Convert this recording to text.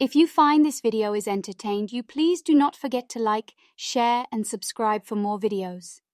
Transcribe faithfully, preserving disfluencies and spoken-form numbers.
If you find this video is entertained you, please do not forget to like, share and subscribe for more videos.